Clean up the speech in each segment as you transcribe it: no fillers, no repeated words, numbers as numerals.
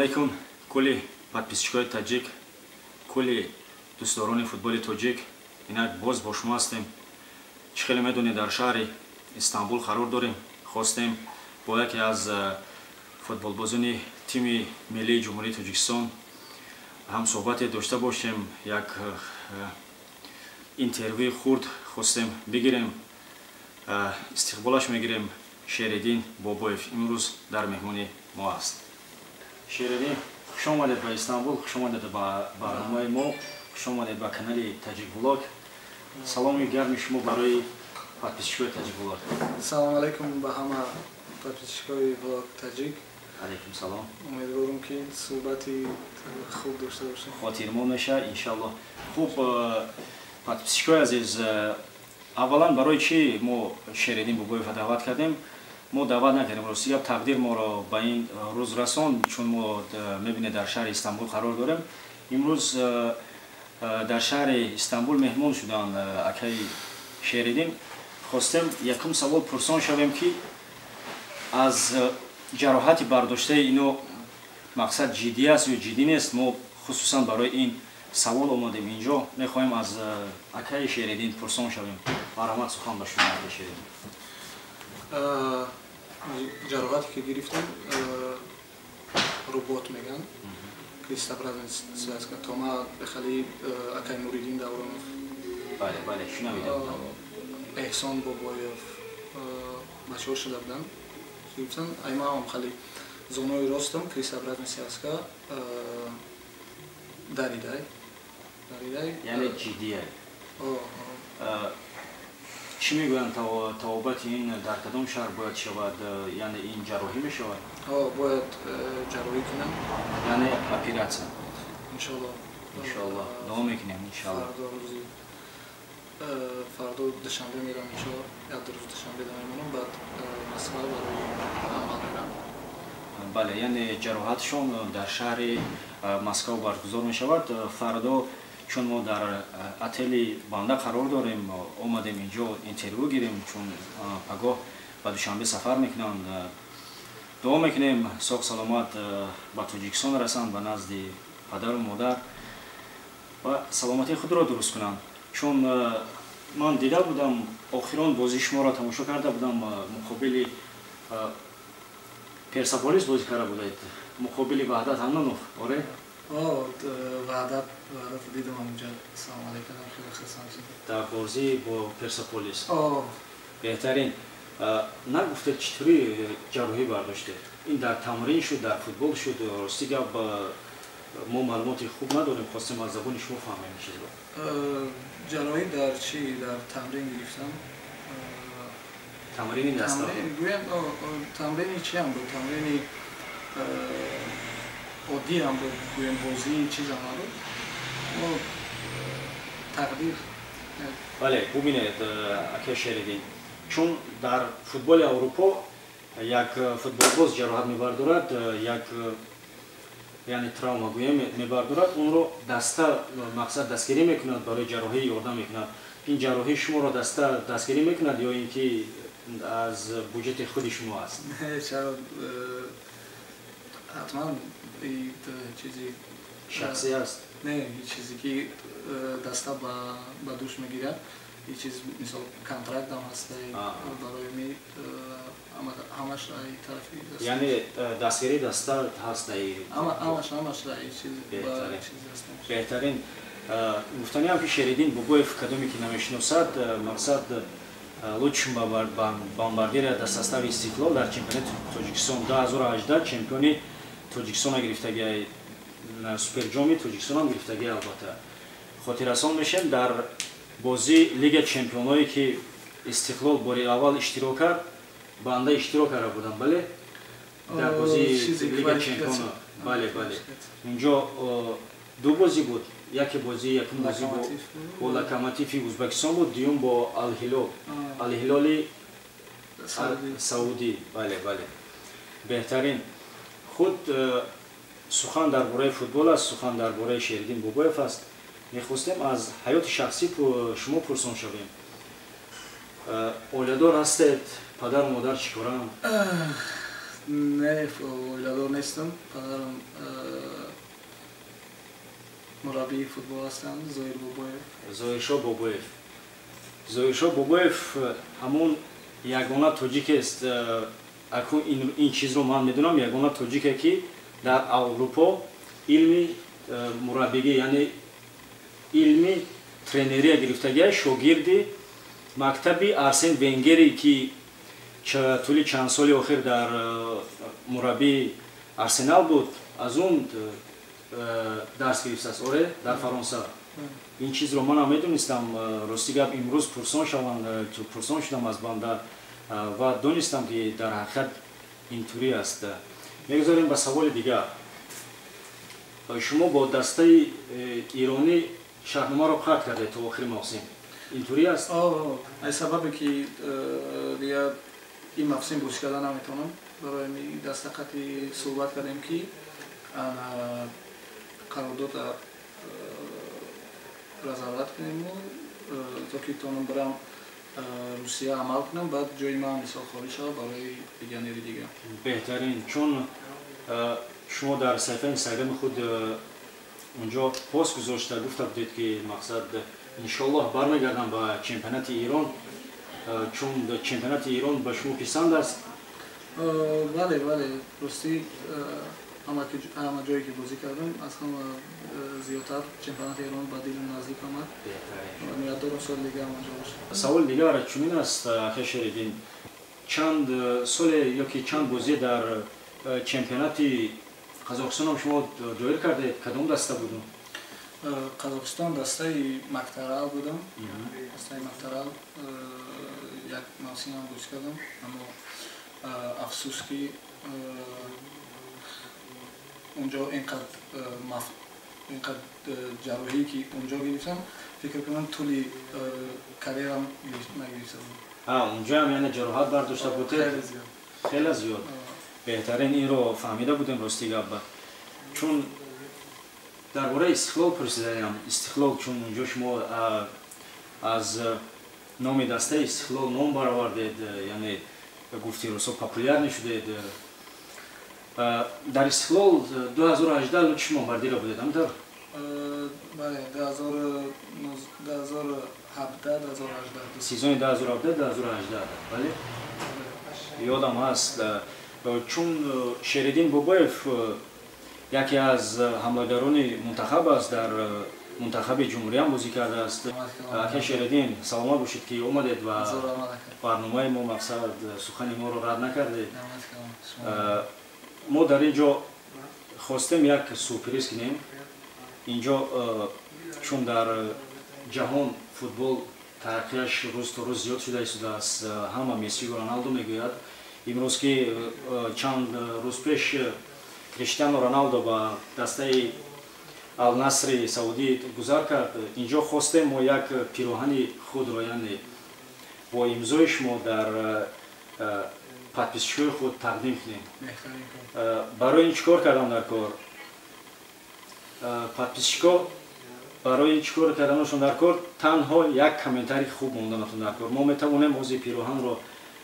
алайкум кулли подписчикои таҷик, кулли дӯстдорони футболи тоҷик. Инак боз бо шумо ҳастем. Чӣ хеле медонед, дар шаҳри Истанбул қарор дорем. Хостем бо яке аз футболбозони тими миллии ҷумҳурии Тоҷикистон ҳамсӯҳбате дошта бошем. Як интервюи хурд хостем бигирем. Истиқболаш мегирем Шеридин Бобоев имрӯз дар меҳмони мо аст. Шеридин, хуш омадед ба Истанбул, хуш омадед ба барномаи мо, хуш омадед ба канали Таҷик Влог. Саломи гарми шумо барои подписчикои Таҷик Влог. Салом алейкум ба ҳама подписчикои Влог Таҷик. Алейкум салом. Умедворам ки суҳбати хуб дошта бошем. Хотирмон меша иншаллоҳ. Хуб, подписчикои азиз, аввалан барои чӣ мо Шеридин Бобоевро даъват кардем? Мо даъват накардем, рости гап тақдир моро ба ин рӯз расон, чун мо мебинед дар шаҳри Истанбул қарор дорем. Имрӯз дар шаҳри Истанбул меҳмон шудан акаи Шеридин. Хостем якум савол пурсон шавем ки аз ҷароҳати бардоштаи ино мақсад ҷиддӣ аст ё ҷиддӣ нест. Мо хусусан барои ин савол омадем инҷо. Мехоҳем аз акаи Шеридин пурсон шавем. Марҳамат, сухан ба шумо акаи Шеридин. ҷароҳате ки гирифтам рубот меган, кристабразен связка, тома бехали акаи Нуриддин Давронов. Бале, бале, шунавидам. Эҳсон Бобоев бачаҳо шуда буданд. Гирифтан аймаам хали зонои ростам кристабразен связка даридай. Яъне ҷиддие. Чӣ мегӯянд тавобати ин дар кадом шаҳр бояд шавад? Яъне ин ҷарроҳӣ мешавад? Бояд ҷарроҳӣ кунам. Яъне оператсия. Иншаллоҳ. Иншаллоҳ. Дуо мекунем иншаллоҳ. Фардо душанбе мерам иншаллоҳ. Як рӯз душанбе мемонам, баъд Москва барои амал мерам. Бале, яъне ҷароҳатшон дар шаҳри Москва баргузор мешавад. Фардо чун мо дар отели банда қарор дорем, омадем инҷо интервю гирем, чун пагоҳ ба душанбе сафар мекунанд. Дуо мекунем соҳ саломат ба Тоҷикистон расанд, ба назди падару модар ва саломатии худро дуруст кунанд. Чун ман дида будам, охирон бозии шуморо тамошо карда будам, муқобили Персеполис бозӣ карда будед, муқобили Ваҳдат Ҳаннонов, оре? Ваҳдат дидам онҷа. Салом алейкум, хеле хисам шуд. Дар бозӣ бо Персеполис. Беҳтарин. Нагуфтед чӣ таври ҷарроҳӣ бардоштед? Ин дар тамрин шуд, дар футбол шуд? Рости гап мо маълумоти хуб надорем, хостем аз забони шумо фаҳмем чизро. ҷарроҳӣ дар чӣ? Дар тамрин гирифтам. Тамрини даста? Тамрини чӣ ҳам буд? Тамрини оддӣ ҳам буд, гӯем бозии чизам набуд. Тақдир. Бале, бубинед ака Шеридин, чун дар футболи Аврупо як футболбоз ҷароҳат мебардорад, як яъне травма гӯем мебардорад, онро даста мақсад дастгирӣ мекунад, барои ҷарроҳӣ ёрдам мекунад. Ин ҷарроҳӣ шуморо даста дастгирӣ мекунад ё ин ки аз буҷети худи шумо аст? ҳатман чизи шахсӣ аст? Не, чизе ки даста ба дӯш мегирад, чиз мисол контрактам ҳастай барои ми ҳамаш ай тарафи даста. Яъне дастгирии даста ҳаст дай? Ҳамаш дай чиз даста. Беҳтарин. Гуфтаниам ки Шеридин Бобоев кадоме ки намешиносад, мақсад лучшим бомбардира дар состави Истиқлол дар чемпионати Тоҷикистон 2018 чемпиони Тоҷикистона гирифтагиай, суперҷоми Тоҷикистонам гирифтагиай. Албатта хотиррасон мешем дар бозии Лига чемпионое ки Истиқлол бори аввал иштирок кард, банда иштирок карда будам, бале? Дар бозии Лига чемпиона. Бале, бале. Инҷо ду бозӣ буд. Яке бозӣ, якум бозӣ бо Локомотиви Узбекистон буд, дуюм бо Ал-Ҳилол, Ал-Ҳилоли Саудӣ. Бале, бале. Беҳтарин. Худ сухан дар бораи футбол аст, сухан дар бораи Шеридин Бобоев аст. Мехостем аз ҳаёти шахсӣ шумо пурсон шавем. Оиладор ҳастед? Падару модар чӣ коранд? نه اویلادور نیستم. پدرم مربی فوتبال هستند. زویرشاه بابویف. زویرشاه بابویف همون یگانه تاجیک است. اکنون این چیز رو من میدونم یگانه تاجیکه که در اروپا علمی مربیگی یعنی علمی ترینری گرفتگی شاگردی مکتبی آرسن ونگری که طول چند سال آخر در مربی آرسنال بود از اون درس گرفته است. آره در فرانسه. این چیز رو من میدونستم. راستی گپ امروز پرسان شدم از بنده و دونستم که در حقیقت اینطوری است. میگذاریم به سوال دیگر. شما با دسته ایرانی شهرنامه رو قطع کرده تا آخر موسم اینطوری است؟ این سببی که دیگه این موسم گوش کردن نمیتونم. برای دسته قطعی صحبت کردیم که قرارداد رضایت کنیم تا که تونم برم روسیه عمل کنم بعد جای من مثال خالی شد برای دیگری دیگه. بهترین چون شما در صفحه اینستاگرام خود اونجا پست گذاشته گفته بودید که مقصد انشالله برمیگردم به چمپیونات ایران چون چمپیونات ایران به شما پسند است. بله راستی همه جایی که بازی کردم از همه زیادتر چمپیونات ایران به دلم نزدیک آمد. امیدوارم سال دیگه هم اونجا باشه. سوال دیگر چنین است آقای شریدین چند سال یا که چند بازی در چمپیونات قزاقستان هم شما جایگیر کردید کدام دسته بودم؟ قزاقستان دسته مکترال بودم. دسته مکترال یک موسم هم گوش کردم اما افسوس که اونجا اینقدر جراحی که اونجا گرفتم فکر کنم طولی کاریرم نگرفتم. اونجا هم یعنی جراحت برداشته بوده؟ خیلی زیاد. بهترین این رو فهمیده بودیم راستی گپ. چون درباره استقلال پرسیدم. استقلال چون اونجا شما از نام دسته استقلال نام برآوردید یعنی گفتی روسا پاپولار نشدید. در استقلال 2018 لوت شما بردیره بودید همینطور؟ بله 2017 سیزن 2017 2018 بله یادم هست. چون شریدین بابویف یکی از حملهگران منتخب است در منتخب جمهوری هم بازی کرده است. آقای شریدین سلامت باشید که اومدید و برنامه ما مقصد سخن ما رو رد نکردید. ما در اینجا خواستیم یک سورپرایز کنیم. اینجا چون در جهان فوتبال ترقیش روز تا روز زیاد شده است. همه مسی و رونالدو میگوید. امروز که چند روز پیش کریستیانو رونالدو با دسته النصر سعودی گذار کرد. اینجا خواستیم ما یک پیراهن خود را یعنی با امضای شما در подписчикои худ тақдим кунем. Барои ин чикор кардам дар кор? подписчикҳо барои чикор карданашон дар кор танҳо як комментарий хуб монданатон дар кор. Мо метавонем ҳозир пироҳанро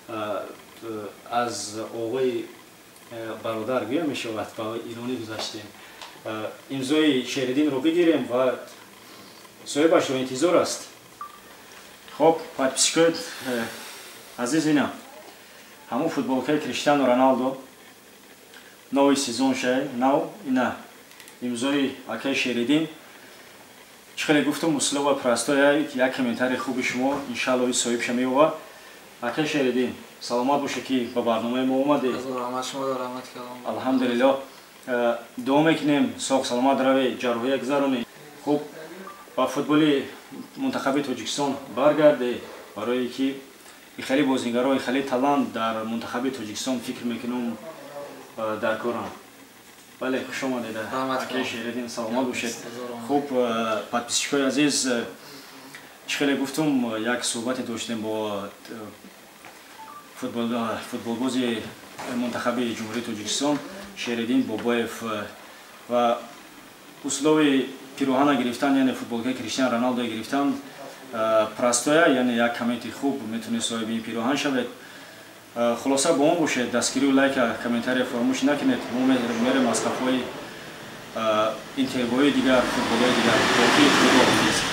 аз оғои бародар гӯя мешавад ба иронӣ гузаштем. имзои Шеридинро бигирем ва соҳибашро интизор аст. Хоб, подписчикои азизинам, ҳамон футболкаи Криштиану Роналдо нови сезоншай нав ина имзои акаи Шеридин. чӣ хеле гуфтам муслова простоя як комментарий хуби шумо иншалло соҳибша меёвад. акаи Шеридин саломат боша ки ба барномаи мо омадед. алҳамдулиллоҳ дуо мекунем соғ саломат равӣ ҷарроҳия гузаронӣ. хуб ба футболи мунтахаби тоҷикистон баргардед барое ки хеле бозингарои хеле талант дар мунтахаби тоҷикистон фикр мекунам дар корам. бале хуш омадед акаи Шеридин саломат бошед. хуб подписчикои азиз чӣ хеле гуфтум як суҳбате доштем бо футболбози мунтахаби ҷумҳурии тоҷикистон Шеридин Бобоев ва услови пироҳана гирифтан яъне футболкаи Криштиану Роналдо гирифтан простоя яъне як комменти хуб метавонед соҳиби ин пироҳан шавед. خلاصه با ما باشید، دستگیری و لایک کامنتاری فراموش نکنید. ما میریم از کافه‌های اینترویوهای دیگر، فوتبالی دیگر. باقی خدا حافظ.